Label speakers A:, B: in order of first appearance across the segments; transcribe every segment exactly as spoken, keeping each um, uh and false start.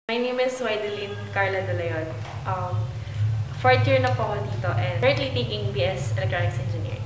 A: My name is Wydeline Carla De Leon. Um, fourth year na po ako dito and currently taking B S Electronics Engineering.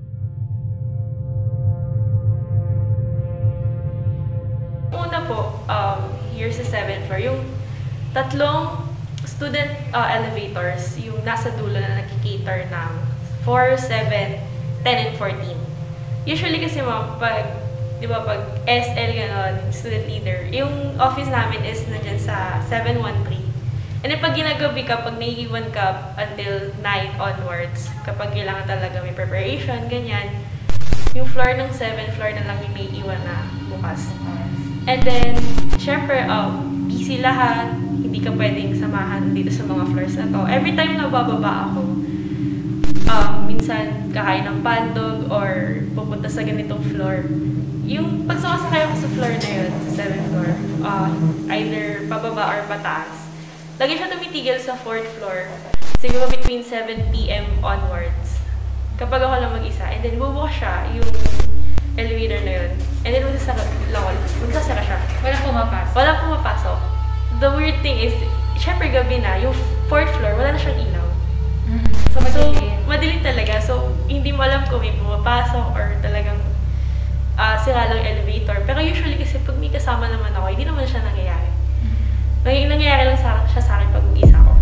A: Una po, um, here sa seventh floor, yung tatlong student uh, elevators, yung nasa dulo na nagkikater ng four, seven, ten, and fourteen. Usually kasi mga pag di ba, pag S L gano'n, student leader, yung office namin is nandyan sa seven one three. And then pag ginagabi ka, pag naiiwan ka until nine onwards, kapag kailangan talaga may preparation, ganyan, yung floor ng seventh floor na lang yung may iwan na bukas. And then, syempre, um, busy lahat, hindi ka pwedeng samahan dito sa mga floors na to. Every time na bababa ako, um, minsan kakain ng pandog or pupunta sa ganitong floor, yung pag sumasakay ako sa floor na yun, sa seventh floor, uh, either pababa or pataas, lagi siya tumitigil sa fourth floor, siguro between seven p m onwards, kapag ako lang mag-isa. And then bubukas siya, yung elevator na yun. And then magsasara, magsasara siya.
B: Walang pumapasok?
A: Walang pumapasok. The weird thing is, syempre gabi na, yung fourth floor, wala na siyang ilaw.
B: Mm-hmm. So, madilim.
A: So, madilim talaga. So, hindi mo alam kung may pumapasok or talagang Uh, sira lang yung elevator. Pero usually kasi pag may kasama naman ako, hindi naman siya nangyayari. Mm-hmm. Nangyayari lang sa, siya sa akin pag mag-isa ako.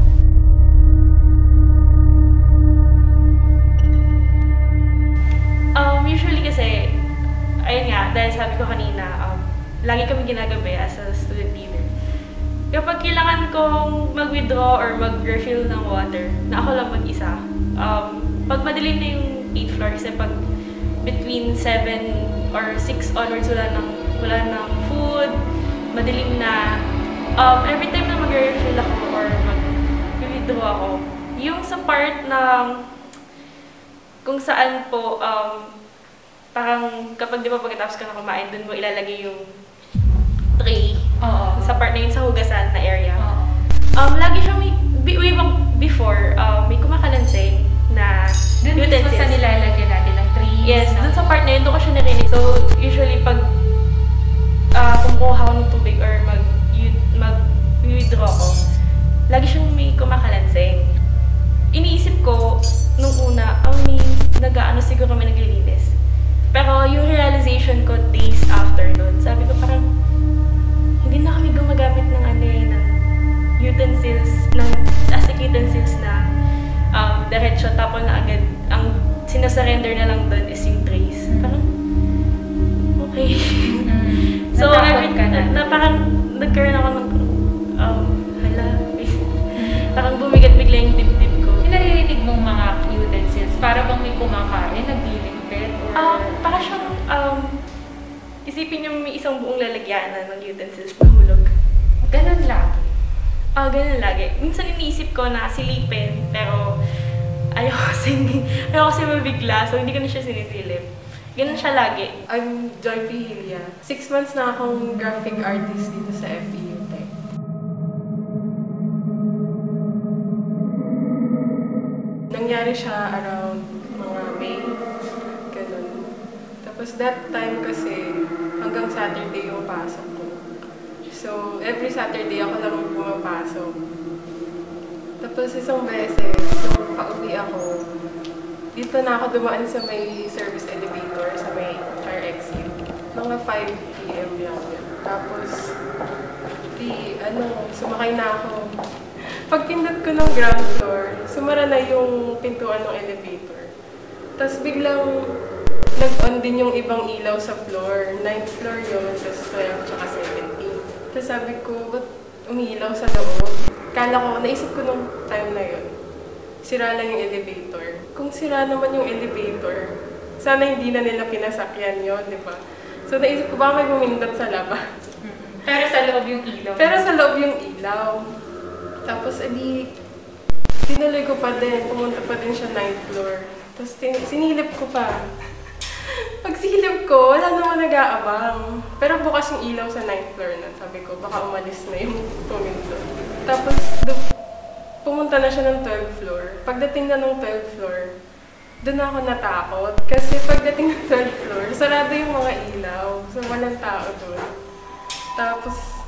A: Um, usually kasi, ayun nga, dahil sabi ko kanina, um, lagi kami ginagabi as a student leader. Kapag kailangan kong mag-withdraw or mag-refill ng water, na ako lang mag-isa, um, pag madilim na yung eighth floor, kasi pag between seven or six onwards, wala ng, wala ng food, madilim na. Um, every time na mag-refill ako or mag-withdraw ako, yung sa part ng kung saan po, um, parang kapag di ba pagkatapos ka na kumain, dun mo ilalagay yung tray.
B: Oo.
A: Sa part na yun sa hugasan na area.
B: Oo.
A: Um, lagi siyang may, way back before, um, may kumakalansing na
B: dun
A: utensils.
B: Dun mismo sa nilalagyan natin ng tray.
A: Yes, dun sa part na yun, doon ko siya narinig. So, usually pag uh, kumukuha ako ng tubig or mag-withdraw ko, lagi siyang may kumakalansing. Iniisip ko, nung una, ang may nag-ano siguro kami naglilinis. Pero yung realization ko days after nun, sabi ko parang, hindi na kami gumagamit ng ano eh, ng utensils, ng plastic utensils na um, diretso, tapon na agad. Ang sinasurrender na lang doon is yung trays. Parang, okay.
B: Mm.
A: So, every,
B: ka na.
A: na, parang nagkaroon ako ng, um, hala, parang bumigat-bigla yung dibdib ko.
B: Yung naririnig mong mga utensils, para bang may kumakain, naglilingpit, or...
A: Um, para siyang, um, isipin niyo may isang buong lalagyanan ng utensils na hulog.
B: Ganun lagi?
A: Ah, uh, ganun lagi. Minsan iniisip ko na silipin, pero ayoko kasi, ayoko kasi mabigla, so hindi ko na siya sinisilip. Ganun siya lagi.
C: I'm Joy Pihilia. Six months na akong graphic artist dito sa F E U Tech. Nangyari siya around mga May, ganun. Tapos that time kasi hanggang Saturday yung pasok ko. So every Saturday ako lang pumapasok. Tapos isang beses, so pauwi ako, dito na ako dumaan sa may service elevator, sa may car exit. Mga five p m lang yun. Tapos, di, ano, sumakay na ako. Pag pindot ko ng ground floor, sumara na yung pintuan ng elevator. Tapos biglang nag-on din yung ibang ilaw sa floor. ninth floor yun, tapos twelve, tsaka seventeen. Tapos sabi ko, ba't umiilaw sa loob? Kala ko, naisip ko nung time na yun, sira lang yung elevator. Kung sira naman yung elevator, sana hindi na nila pinasakyan yun, di ba? So naisip ko, baka may bumindot sa labas.
B: Pero sa loob yung ilaw.
C: Pero sa loob yung ilaw. Tapos, edi, tinuloy ko pa din, pumunta pa din siya ninth floor. Tapos sinilip ko pa. Pag silip ko, wala naman nag-aabang. Pero bukas yung ilaw sa ninth floor na. Sabi ko, baka umalis na yung pumindot. Tapos, pumunta na siya ng twelfth floor. Pagdating na ng twelfth floor, doon ako natakot. Kasi pagdating ng twelfth floor, sarado yung mga ilaw. So, walang tao doon. Tapos,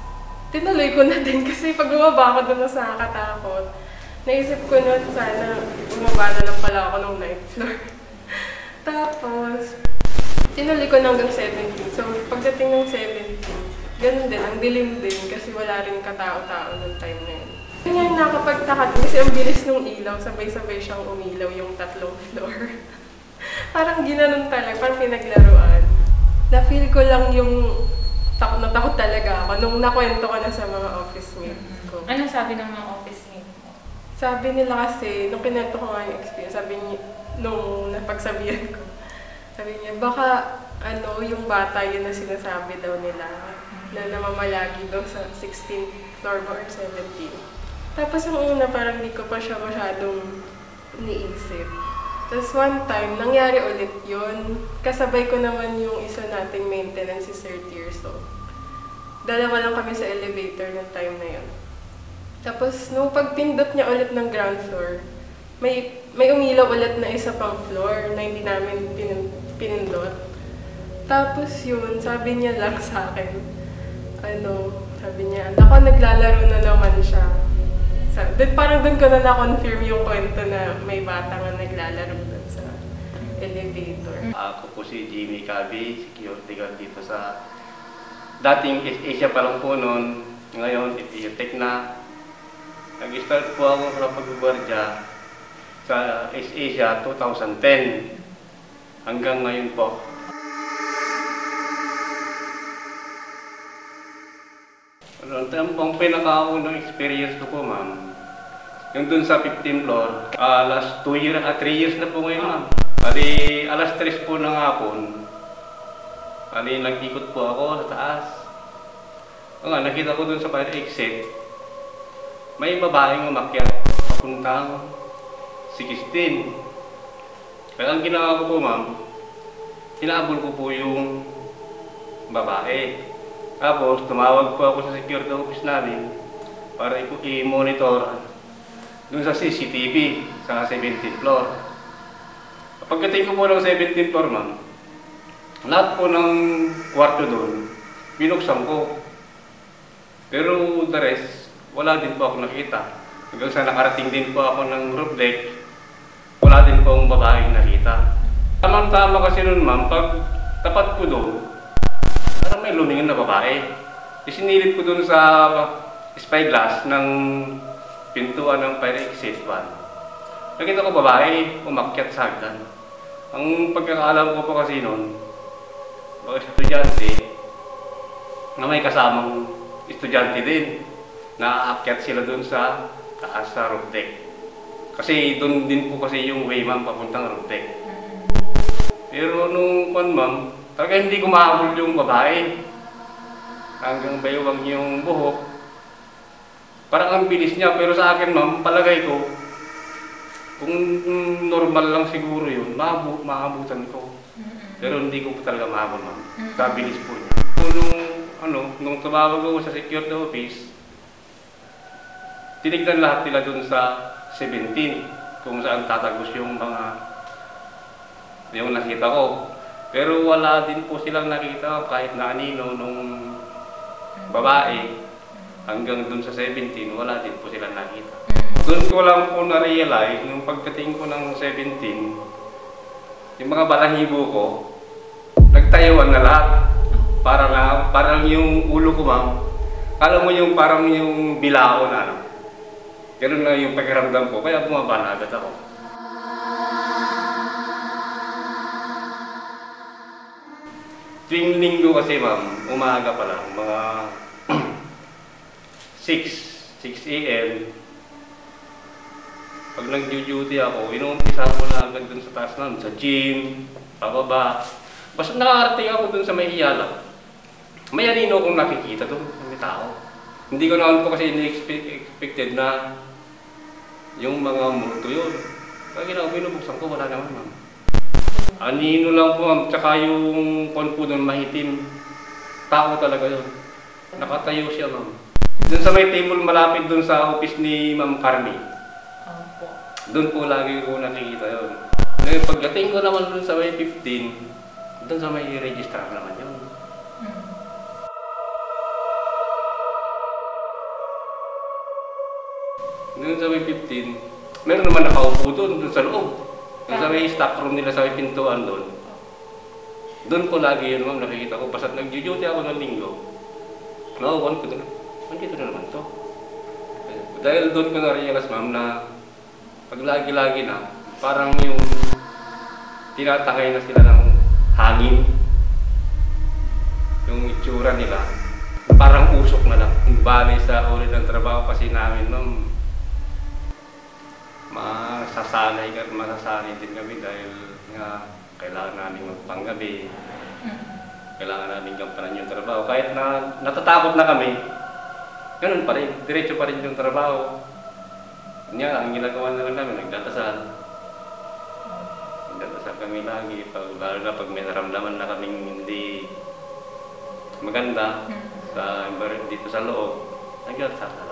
C: tinuloy ko na din kasi pag bumaba ako doon sa nakakatakot, naisip ko na sana bumaba na lang pala ako ng ninth floor. Tapos, tinuloy ko na hanggang seventeen. So, pagdating ng seventeen, ganun din, ang dilim din kasi wala rin katao-tao noong time na yun. Ngayon nakapagtaka din kasi ang bilis ng ilaw, sabay-sabay siyang umilaw yung tatlong floor. Parang ginanon talaga, parang pinaglaruan. Na-feel ko lang yung takot na takot talaga ako nung nakwento ko na sa mga office mates ko.
B: Ano sabi ng mga office mates mo?
C: Sabi nila kasi, nung kinento ko nga yung experience, sabi niya, nung napagsabihan ko, sabi niya, baka ano, yung bata yun na sinasabi daw nila na namamalagi daw sa sixteenth floor ba or seventeenth. Tapos yung una parang hindi ko pa siya masyadong niisip. Tapos one time, nangyari ulit yun. Kasabay ko naman yung isa nating maintenance si Sir Tirso. Dalawa lang kami sa elevator ng time na yun. Tapos nung pagpindot niya ulit ng ground floor, may may umilaw ulit na isa pang floor na hindi namin pinin, pinindot. Tapos yun, sabi niya lang sa akin, ano, sabi niya, ako naglalaro na naman siya. Then parang doon ko na na-confirm yung kwento na may bata nga naglalaro doon sa elevator.
D: Ako po si Jimmy Cabi, security guard dito sa dating Asia pa lang po noon, ngayon F E U Tech na. Nag-start po ako sa pag-guardia sa Asia two thousand ten hanggang ngayon po. Ano, ang pinakaunang experience ko po, ma'am, yung dun sa fifteenth floor, uh, last two years, at uh, three years na po ngayon, ma'am. Bali, alas tres po ng hapon, bali, nag-ikot po ako sa taas. O nga, nakita ko dun sa fire exit, may babaeng umakyat, papuntang sixteen. Kaya ang ginawa ko po, ma'am, hinabol ko po yung babae. Tapos, tumawag po ako sa security office namin para i-monitor dun sa C C T V sa seventeenth floor. Pagdating ko po ng seventeenth floor, ma'am, lahat po ng kwarto dun, binuksan ko. Pero the rest, wala din po ako nakita. Hanggang sa nakarating din po ako ng roof deck, wala din po akong babaeng nakita. Tamang-tama kasi nun, ma'am, pag tapat ko doon, parang may lumingon na babae. Isinilip ko doon sa spyglass ng pintuan ng fire exit one. Nakita ko babae, umakyat sa hagdan. Ang pagkakaalam ko po kasi noon, mga estudyante na may kasamang estudyante din, naaakyat sila doon sa taas sa roof deck. Kasi doon din po kasi yung way, ma'am, papuntang roof deck. Pero nung kon, ma'am, talaga hindi ko mahabol yung babae. Hanggang baywang yung buhok. Parang ang bilis niya, pero sa akin, ma'am, palagay ko, kung normal lang siguro yun, mahabu mahabutan ko. Pero hindi ko po talaga mahabol, ma'am. Sa bilis po niya. So, nung, ano, nung tumawag ako sa security office, tinignan lahat nila dun sa seventeen, kung saan tatagos yung mga yung nakita ko. Pero wala din po silang nakita kahit na anino nung babae. Hanggang dun sa seventeen, wala din po silang nakita. Doon ko lang po na-realize nung pagdating ko ng seventeen, yung mga balahibo ko, nagtayuan na lahat. Para na, parang yung ulo ko, ma'am, alam mo yung parang yung bilao na, ano? Ganun na yung pakiramdam ko, kaya bumaba na agad ako. Tuwing linggo kasi, ma'am, umaga pa lang, mga six a m Pag nag-duty ako, inuumpisa ko na agad dun sa taas namin, sa gym, pababa. Basta nakakarating ako dun sa may hiyala. May anino akong nakikita dun, may tao. Hindi ko naman po kasi ini-expected na yung mga multo yun. Kaya ginawa, binubuksan ko, wala naman, ma'am. Anino lang po, ma'am, tsaka yung kon po dun mahitim. Tao talaga yun. Nakatayo siya, ma'am. Dun sa may table malapit dun sa office ni Ma'am Carmi. Doon po lagi ko nakikita yun. Ngayon, pagdating ko naman dun sa may fifteen, dun sa may registrar naman yun. Doon sa may fifteen, meron naman nakaupo doon, doon sa loob. Doon sa may stock room nila sa may pintuan doon. Doon ko lagi yun, ma'am, nakikita ko. Basta't nag-duty ako ng linggo. Nakukuhan ko doon. Nandito na naman to. Dahil doon ko na-realize, ma'am, na pag lagi-lagi na, parang yung tinatangay na sila ng hangin. Yung itsura nila, parang usok na lang. Bali sa ulit ng trabaho kasi namin, ma'am, masasanay ka, masasanay din kami dahil nga kailangan namin magpanggabi, kailangan namin gampanan yung trabaho. Kahit na natatakot na kami, ganun pa rin, diretso pa rin yung trabaho. Kanya, ang ginagawa na lang namin, nagdadasal. Nagdadasal kami lagi, pag, lalo na pag may naramdaman na kaming hindi maganda sa dito sa loob, nagdadasal.